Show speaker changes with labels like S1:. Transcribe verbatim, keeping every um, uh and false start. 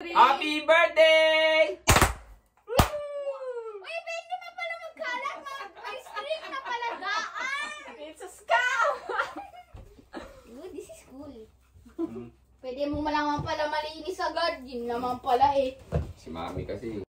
S1: Happy, Happy birthday!
S2: Uy, pwede na pala magkalat. Ice cream na pala daan.
S3: It's a scam!
S2: Good, this is cool. Pwede mo malaman pala malinis agad. Yun naman pala eh.
S1: Si Mami kasi.